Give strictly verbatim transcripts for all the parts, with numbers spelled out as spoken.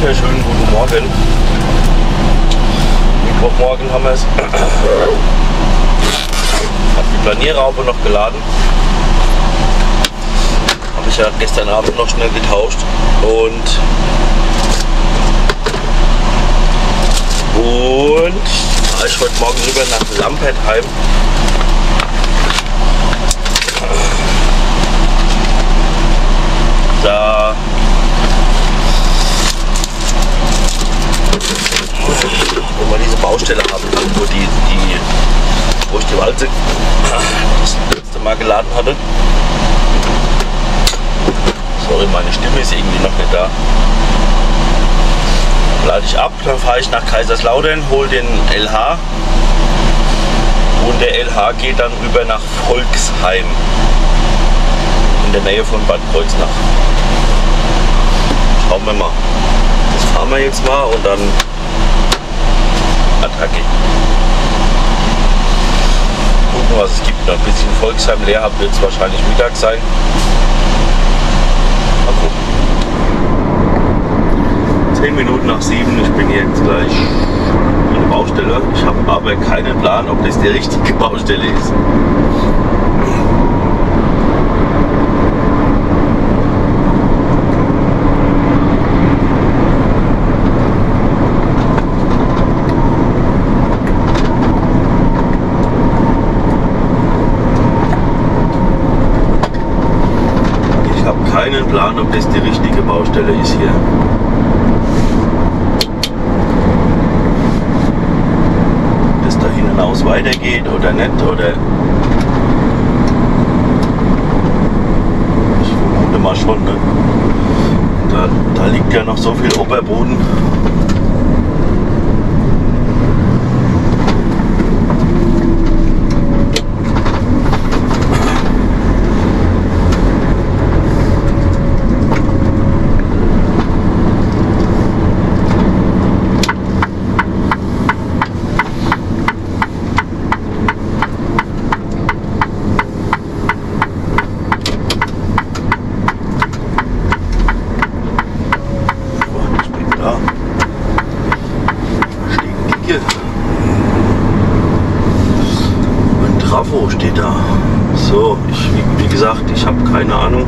wunderschönen guten Morgen. Mittwochmorgen haben wir es. Habe die Planierraube noch geladen. Habe ich ja gestern Abend noch schnell getauscht. Und Und fahre ich heute Morgen rüber nach Lampertheim. Da wo wir diese Baustelle haben, wo, die, die, wo ich die Walze das letzte Mal geladen hatte. Sorry, meine Stimme ist irgendwie noch nicht da. Lade ich ab, dann fahre ich nach Kaiserslautern, hole den L H und der L H geht dann rüber nach Volksheim in der Nähe von Bad Kreuznach. Schauen wir mal. Das fahren wir jetzt mal und dann Attacke. Gucken, was es gibt. Noch ein bisschen Volksheim leer habe, wird es wahrscheinlich Mittag sein. Mal gucken. zehn Minuten nach sieben, ich bin jetzt gleich in der Baustelle. Ich habe aber keinen Plan, ob das die richtige Baustelle ist. Ich habe keinen Plan, ob das die richtige Baustelle ist hier. Hinaus weitergeht oder nicht, oder ich vermute mal schon, ne? da, da liegt ja noch so viel Oberboden. Trafo steht da. So, ich, wie, wie gesagt, ich habe keine Ahnung.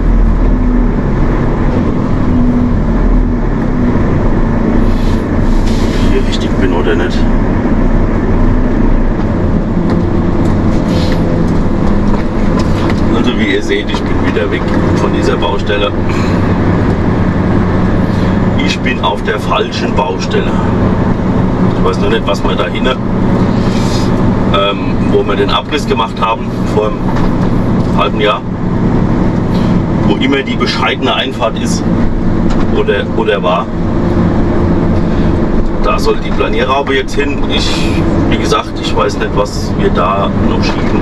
Ob ich hier richtig bin oder nicht. Also wie ihr seht, ich bin wieder weg von dieser Baustelle. Ich bin auf der falschen Baustelle. Ich weiß noch nicht, was wir da hinten Ähm, wo wir den Abriss gemacht haben vor einem halben Jahr, wo immer die bescheidene Einfahrt ist oder, oder war. Da soll die Planierraube jetzt hin. Ich, wie gesagt, ich weiß nicht, was wir da noch schieben.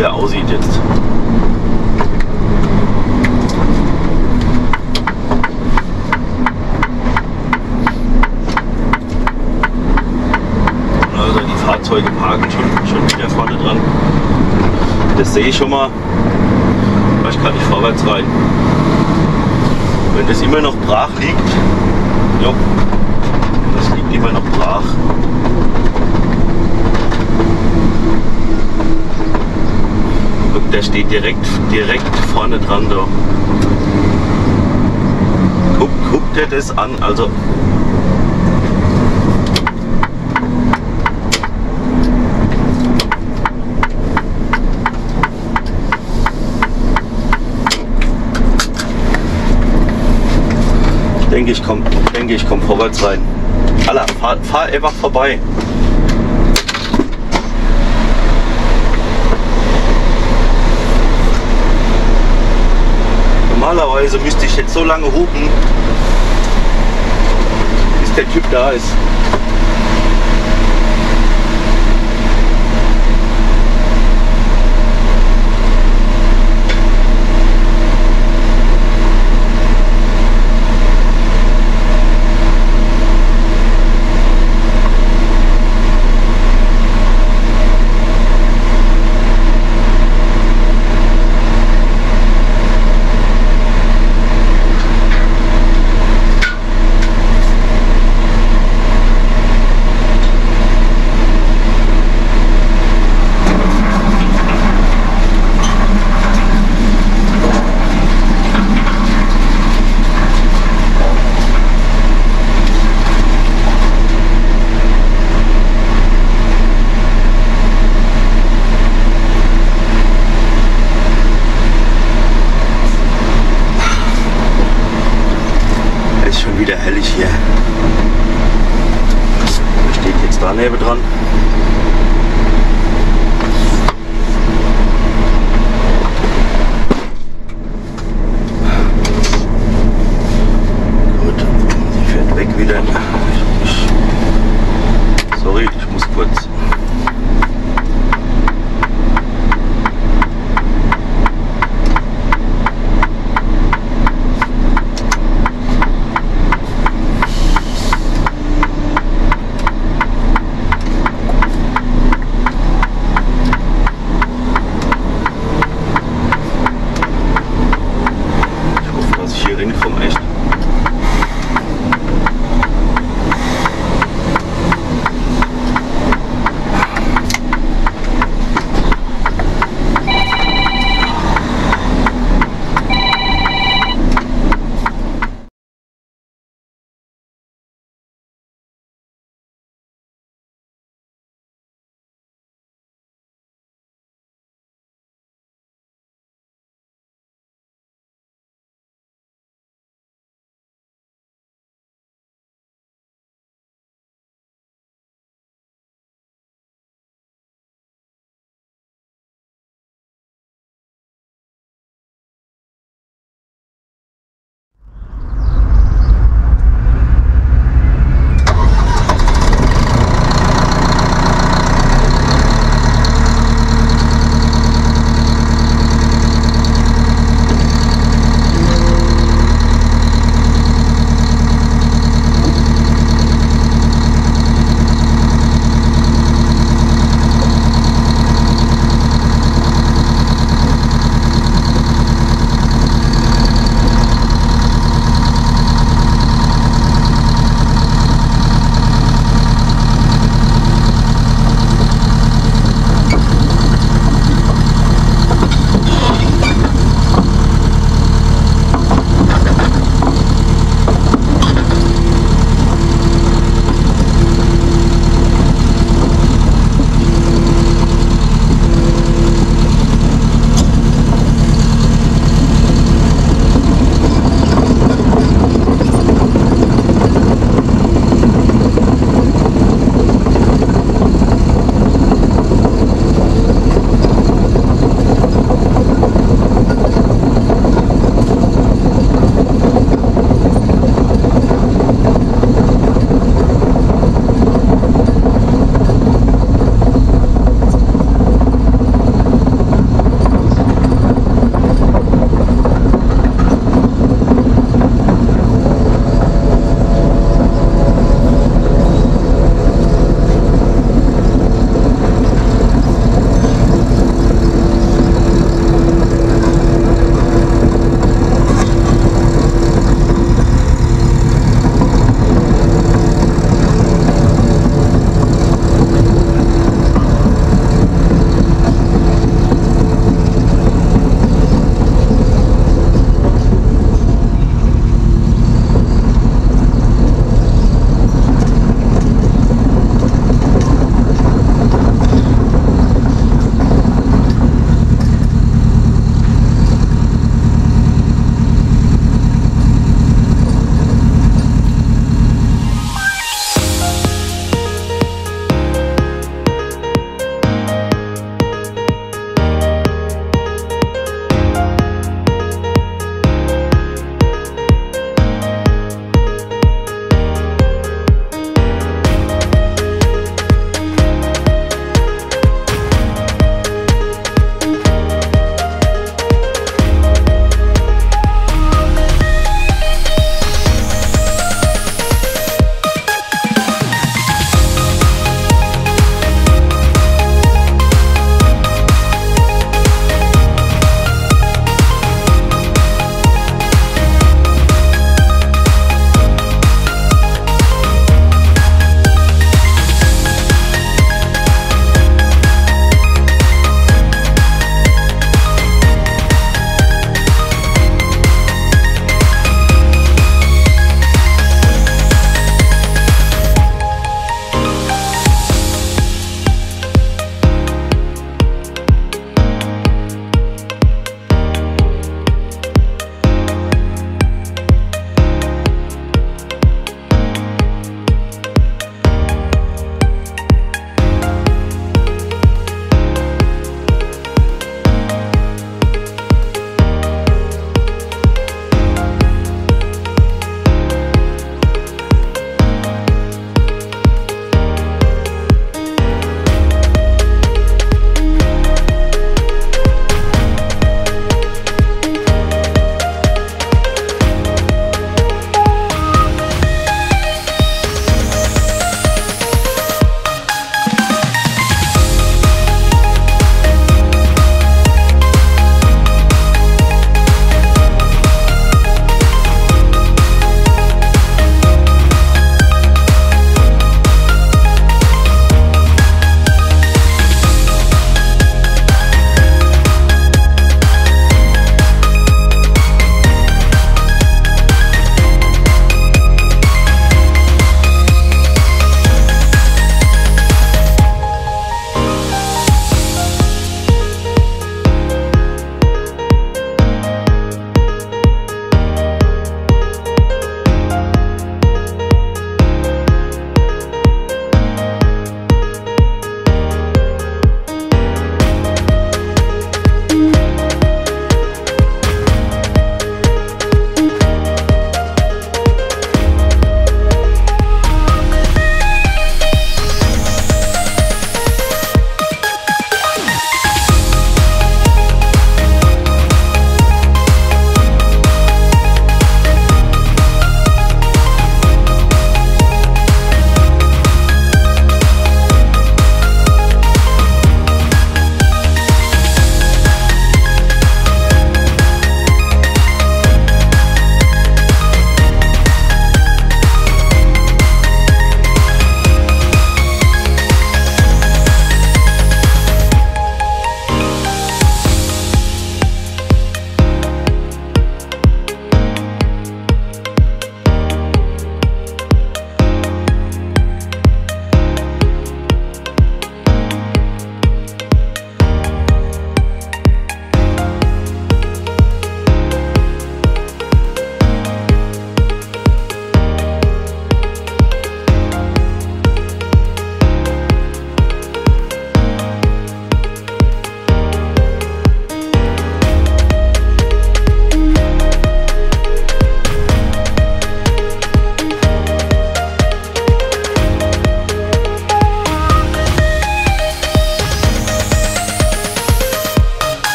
er aussieht jetzt. Also die Fahrzeuge parken schon, schon wieder vorne dran. Das sehe ich schon mal. Ich kann nicht vorwärts rein. Wenn das immer noch brach liegt, ja, das liegt immer noch brach. Und der steht direkt, direkt vorne dran da. Guck, guck dir das an, also. Ich denke, ich komme denke, ich komm vorwärts rein. Alla, fahr, fahr einfach vorbei. Normalerweise müsste ich jetzt so lange hupen, bis der Typ da ist.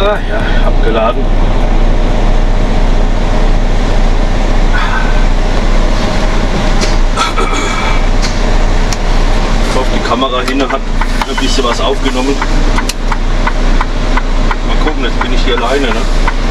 Ah, ja, abgeladen. Ich hoffe, die Kamera hinten hat ein bisschen was aufgenommen. Mal gucken, jetzt bin ich hier alleine, ne?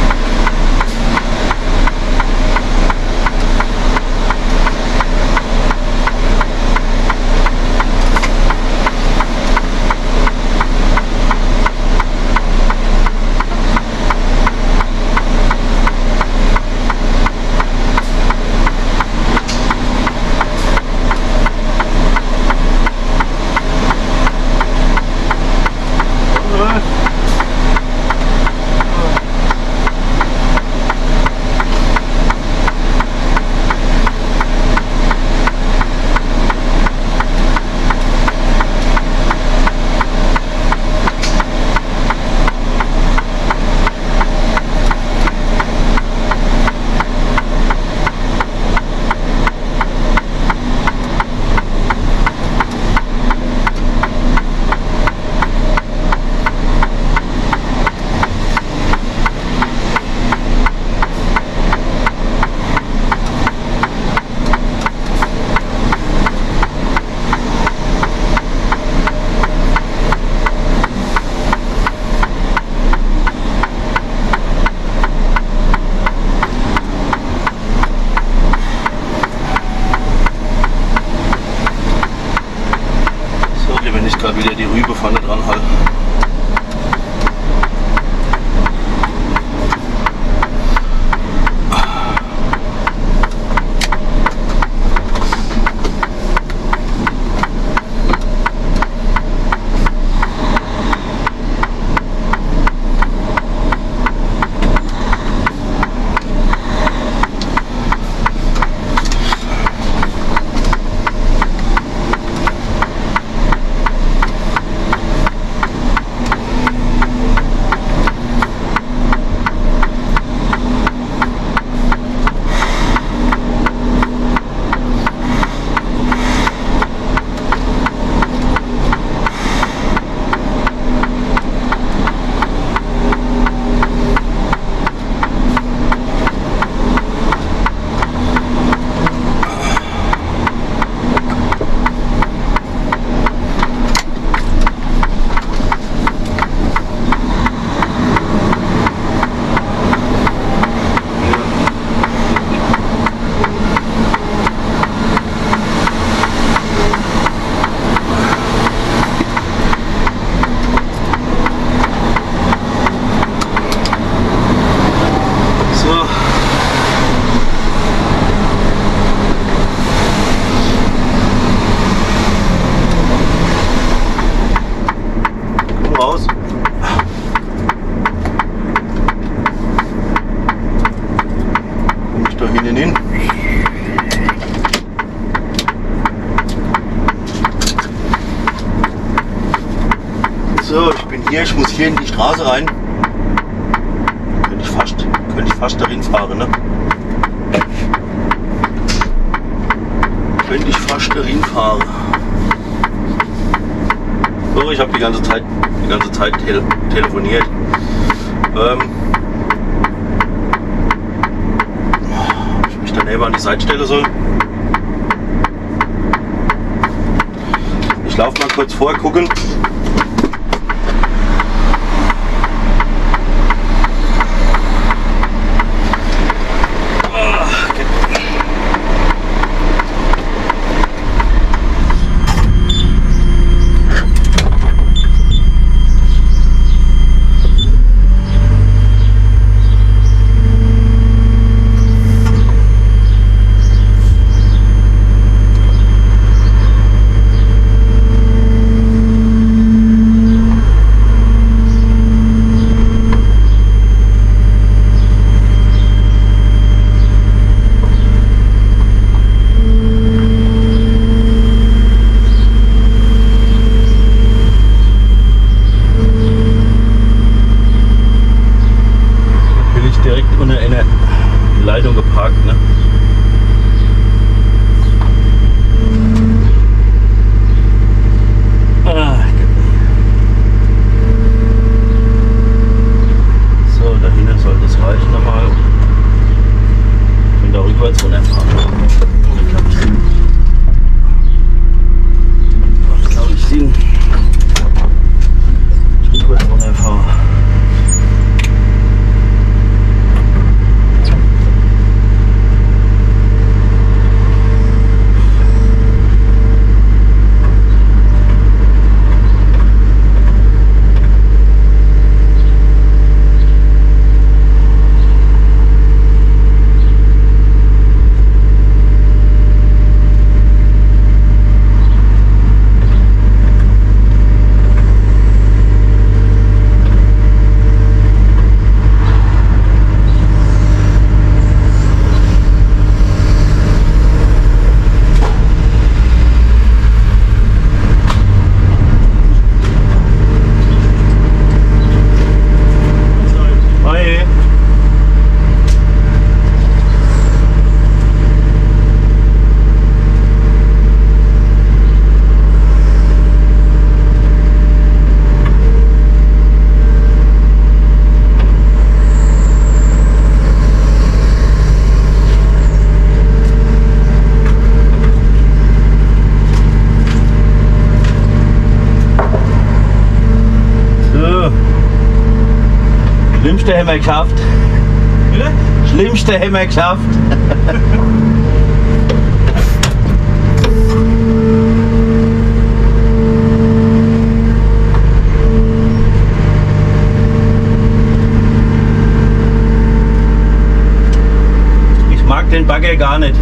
Gerade wieder die Rübe vorne dran halten. So, ich bin hier, ich muss hier in die Straße rein. Könnte ich fast, könnte ich fast dahin fahren, ne? Könnte ich fast dahin fahren. So, ich habe die ganze Zeit, die ganze Zeit tele telefoniert. Ähm, ob ich mich daneben an die Seite stellen soll. Ich laufe mal kurz vor, gucken. Schlimmste haben wir geschafft. Bitte? Schlimmste haben wir geschafft. Ich mag den Bagger gar nicht.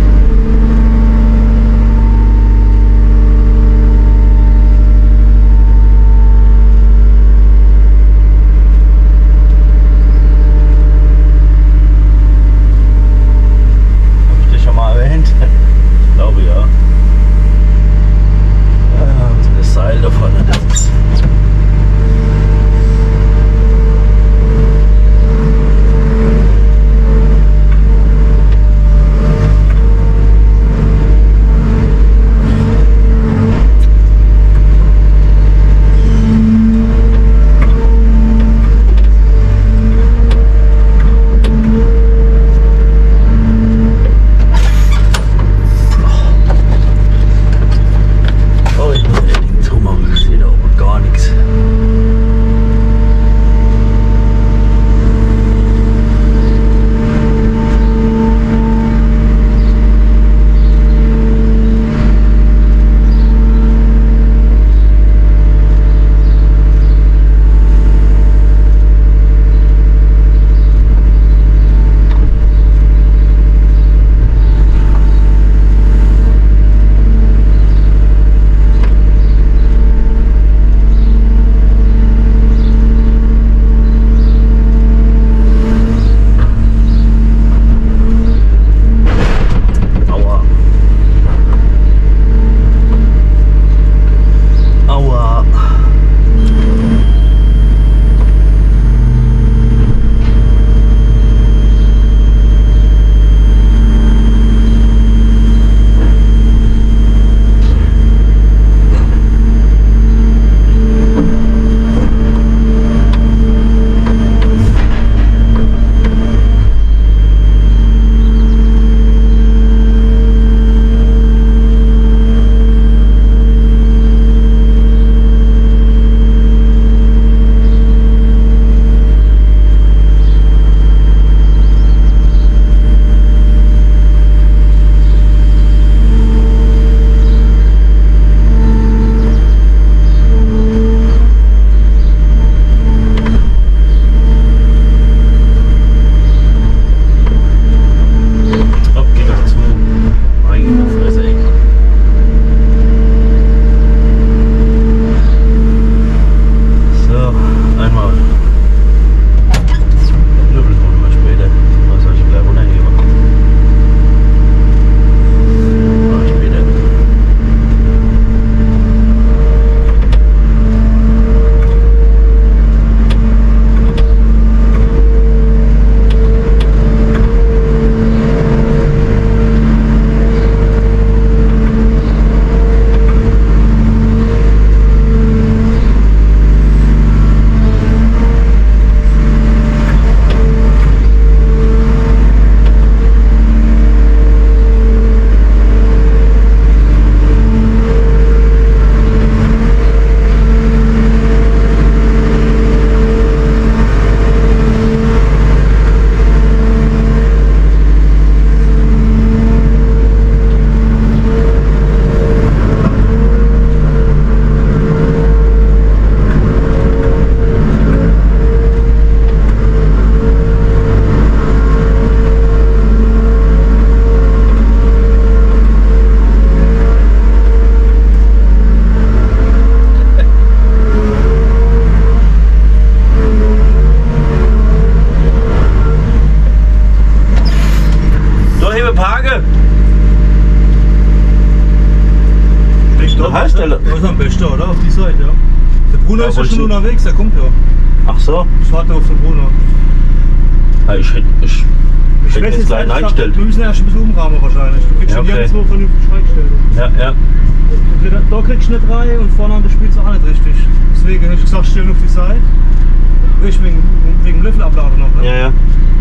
Haltestelle. Das ist am besten, oder? Auf die Seite, ja. Der Bruno ja, ist ja schon unterwegs, der kommt ja. Ach so? Ich warte auf den Bruno. Ja, ich hätte ich, ich hätte jetzt gleich eingestellt. Wir müssen erst ein bisschen umrahmen wahrscheinlich. Du kriegst ja, okay. Schon nirgendwo vernünftig eingestellt. Ja, ja. Da kriegst du nicht rein und vorne an der spielst du auch nicht richtig. Deswegen hätte ich gesagt, stellen auf die Seite. Ich wegen, wegen Löffelablage noch, ne? Ja, ja.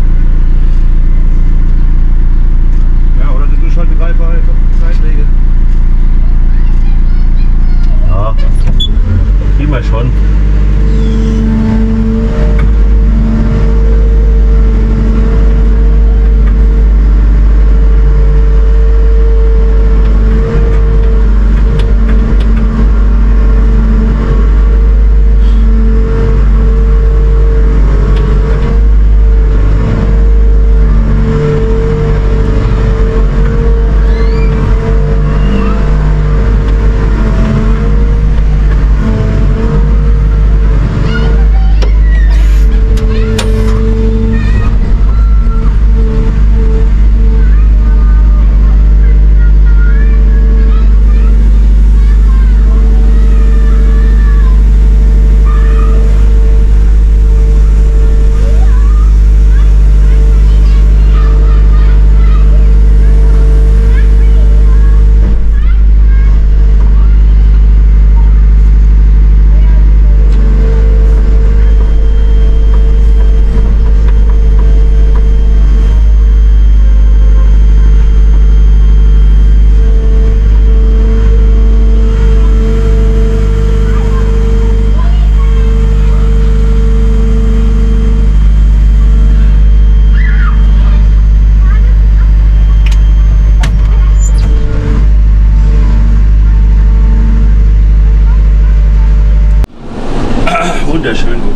Ja, oder du tust halt die Reife halt auf die Seite legen. Ja, kriegen wir schon.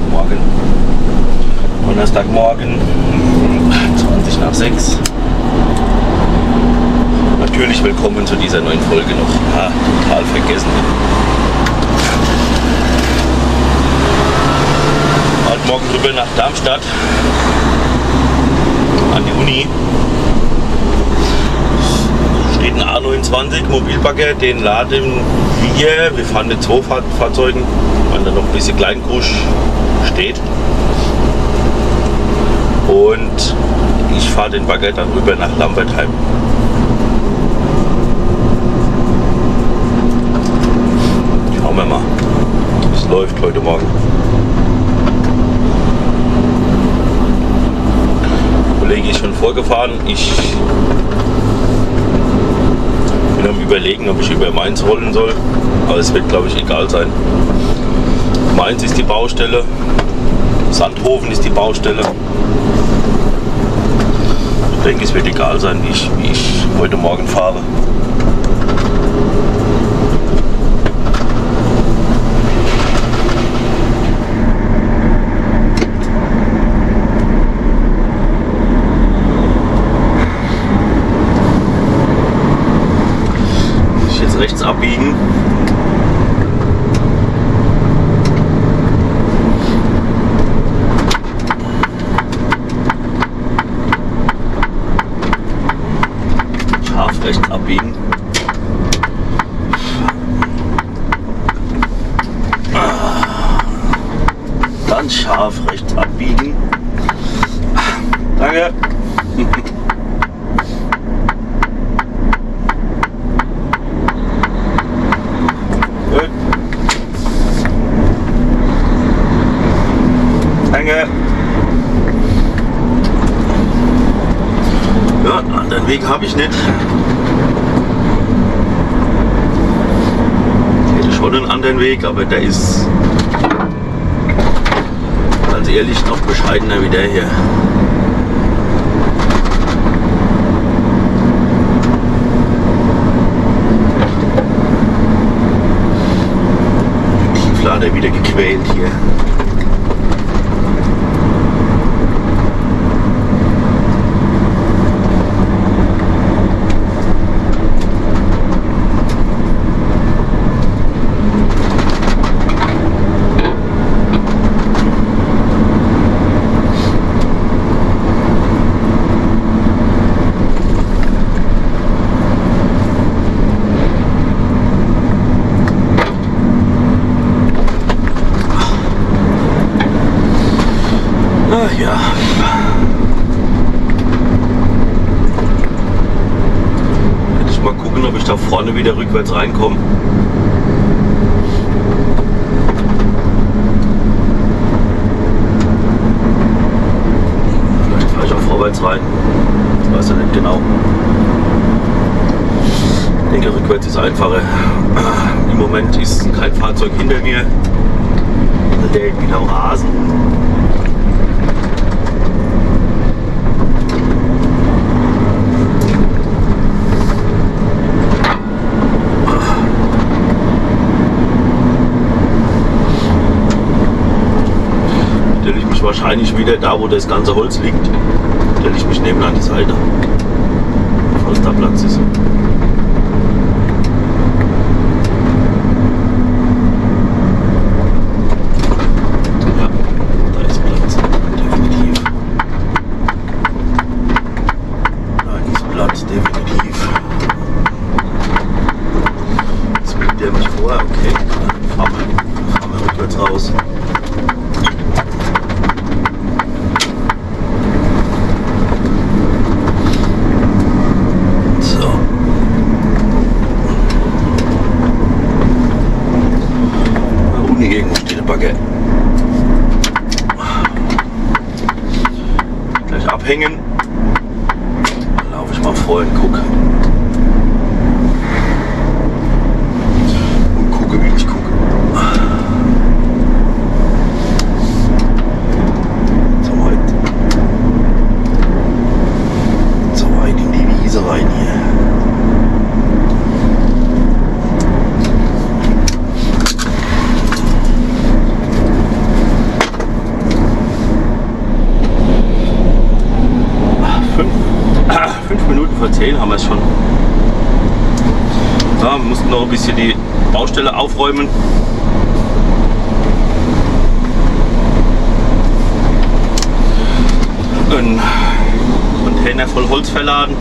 Morgen. Donnerstagmorgen, zwanzig nach sechs. Natürlich willkommen zu dieser neuen Folge noch. Ah, total vergessen. Heute Morgen rüber nach Darmstadt an die Uni. Steht ein A neunundzwanzig Mobilbagger, den laden wir. Wir fahren mit zwei Fahrzeugen, weil da noch ein bisschen Kleinkusch steht. Und ich fahre den Bagger dann rüber nach Lambertheim. Schauen wir mal, wie es läuft heute Morgen. Der Kollege ist schon vorgefahren. Ich bin am Überlegen, ob ich über Mainz rollen soll. Aber es wird, glaube ich, egal sein. Mainz ist die Baustelle. Sandhofen ist die Baustelle. Ich denke, es wird egal sein, wie ich, wie ich heute Morgen fahre. Ich jetzt rechts abbiegen. Rechts abbiegen. Ganz scharf rechts abbiegen. Danke. Gut. Danke. Ja, einen anderen Weg habe ich nicht. Ich hätte schon einen anderen Weg, aber der ist ganz ehrlich noch bescheidener wie der hier. Tieflader wieder gequält hier. Ja. Hätte ich mal gucken, ob ich da vorne wieder rückwärts reinkomme. Vielleicht fahre ich auch vorwärts rein. Ich weiß ja nicht genau. Ich denke, rückwärts ist einfacher. Im Moment ist kein Fahrzeug hinter mir. Der geht wieder am Rasen. Wahrscheinlich wieder da, wo das ganze Holz liegt, stelle ich mich neben an die Seite, falls da Platz ist. Ja, da ist Platz, definitiv. Da ist Platz, definitiv. Jetzt bringt der mich vor, okay, dann fahren wir, fahren wir rückwärts raus. Gleich abhängen. Dann laufe ich mal vor und gucke. Und gucke, wie ich gucke. So weit. So weit in die Wiese rein hier. vor zehn haben wir es schon. Ja, wir mussten noch ein bisschen die Baustelle aufräumen. Ein Container voll Holz verladen.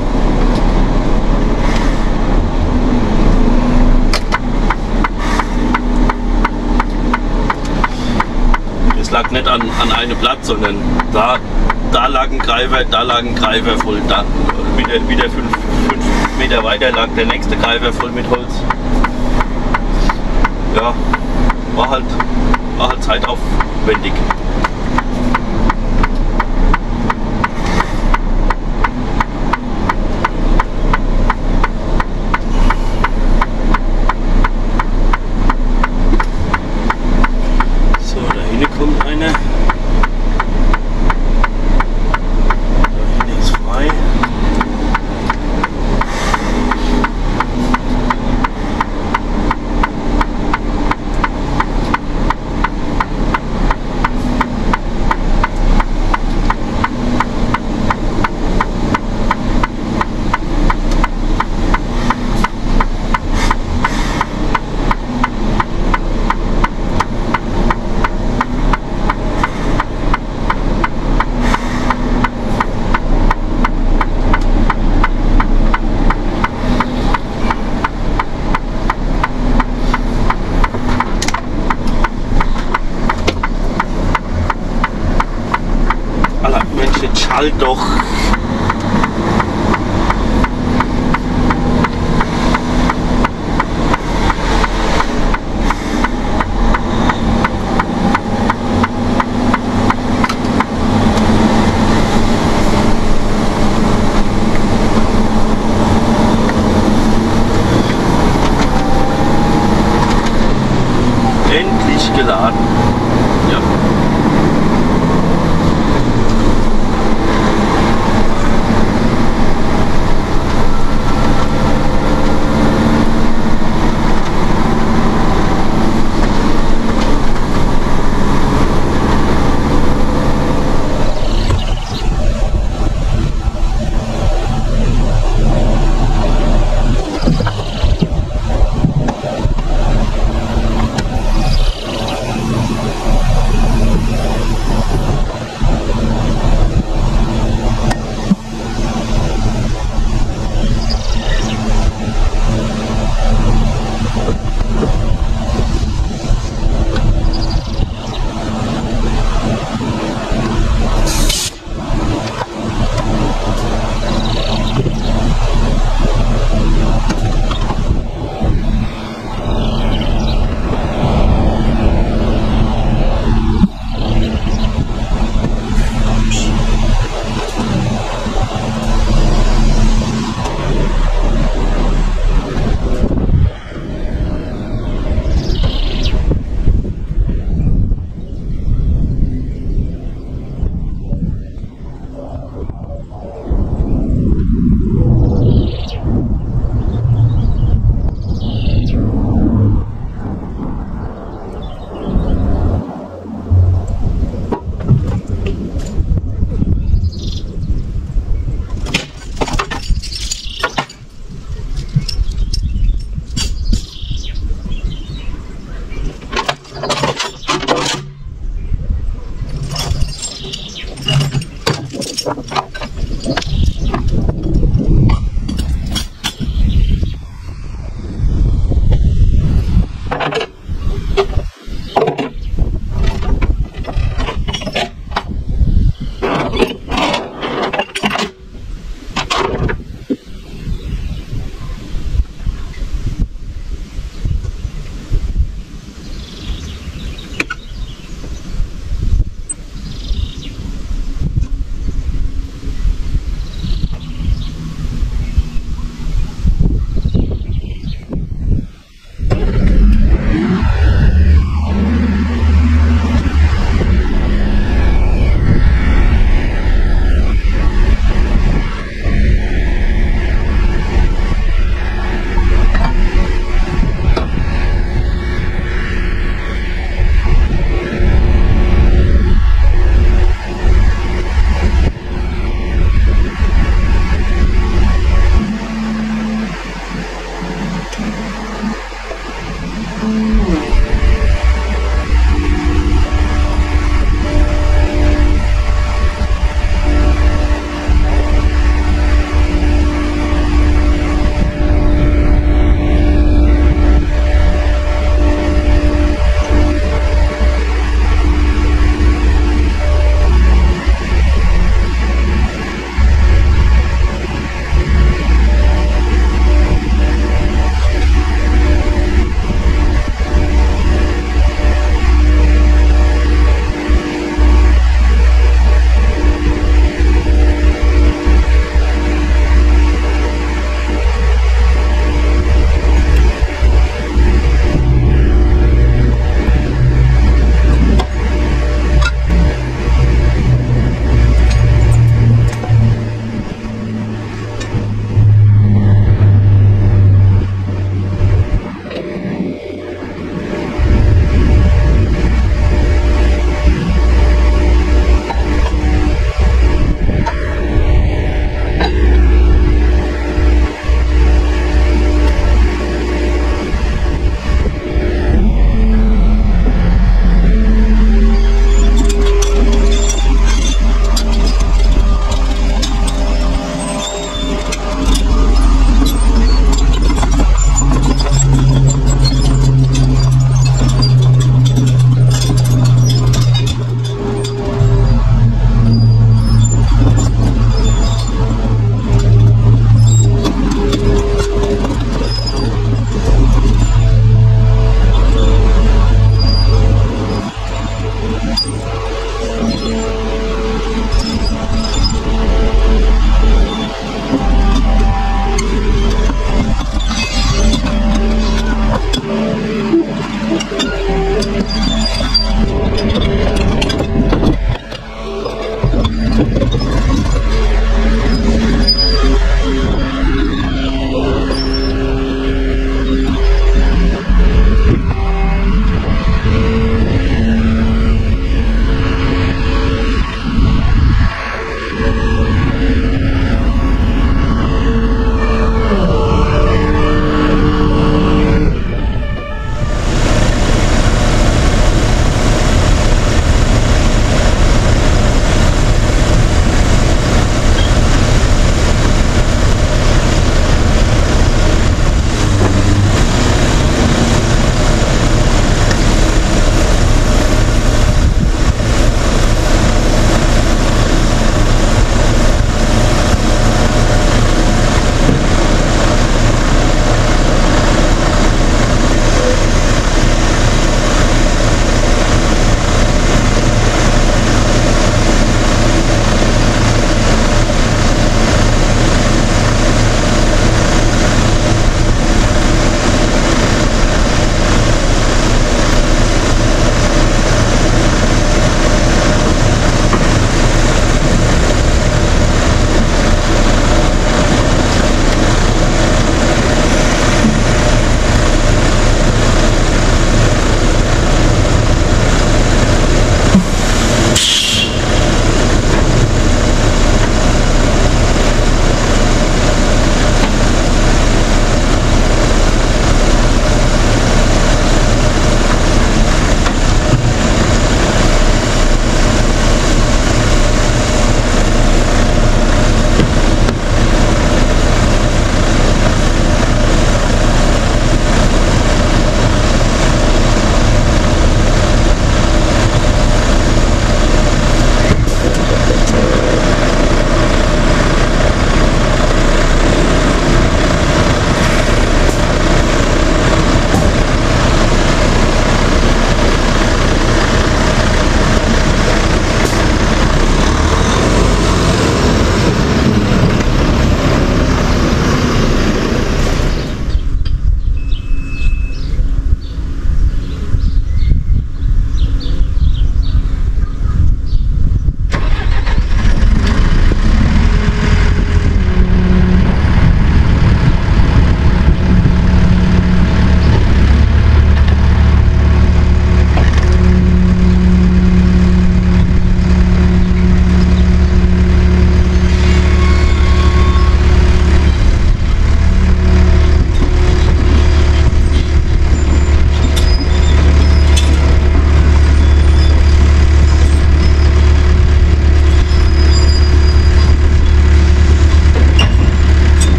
Es lag nicht an, an einem Platz, sondern da, da lag ein Greifer, da lag ein Greifer voll, da wieder, wieder fünf, fünf Meter weiter lag der nächste Greifer voll mit Holz. Ja, war halt, war halt zeitaufwendig. Halt doch. Endlich geladen. Ja.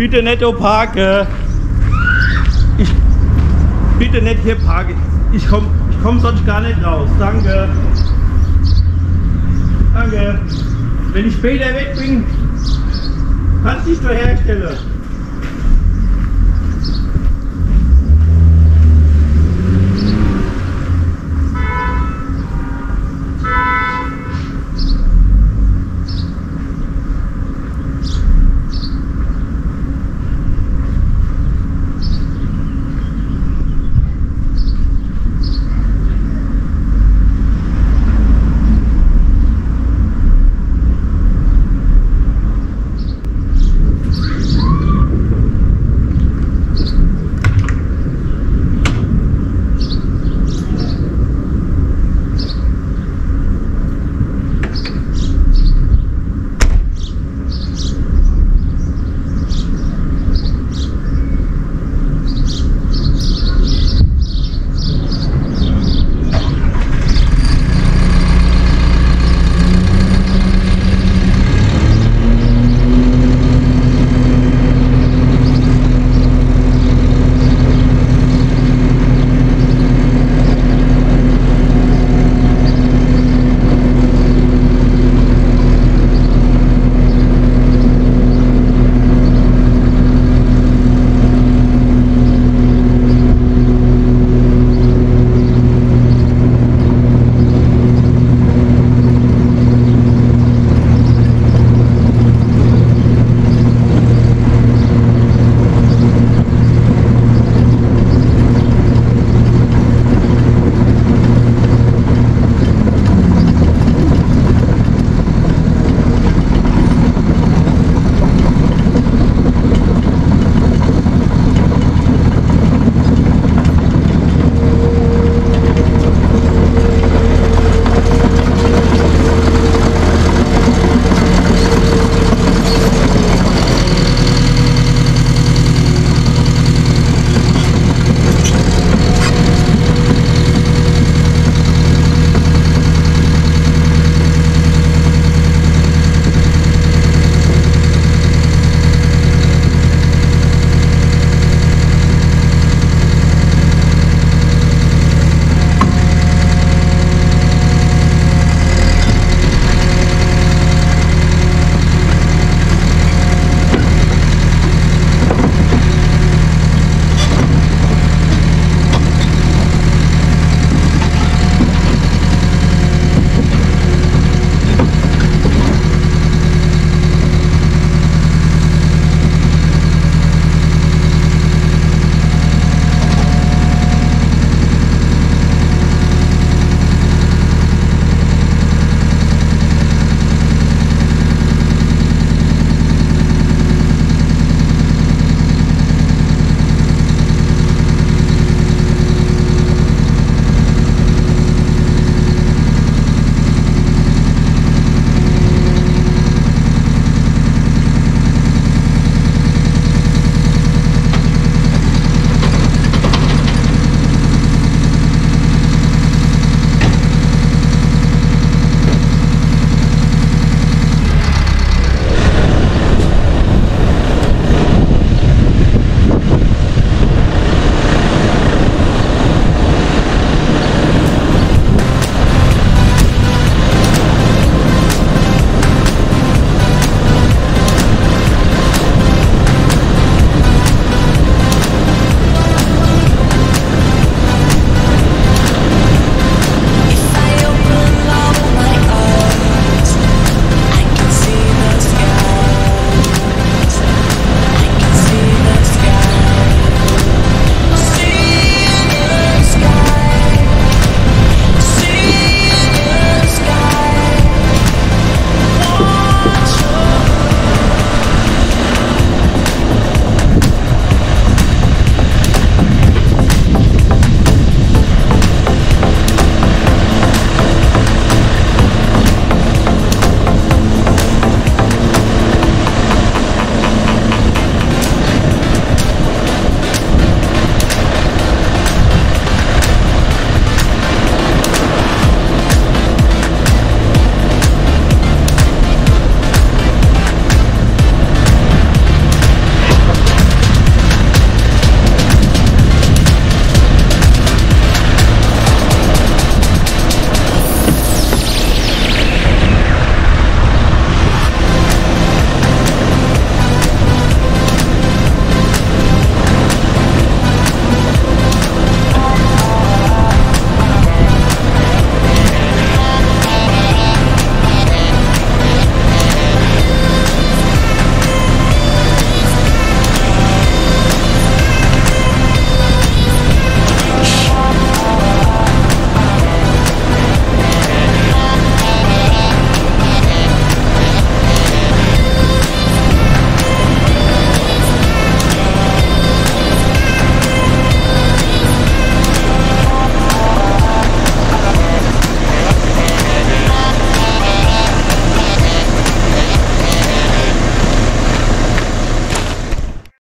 Bitte nicht hier parken. Ich, bitte nicht hier parken. Ich komme ich komm sonst gar nicht raus. Danke. Danke. Wenn ich später weg bin, kannst du dich doch herstellen.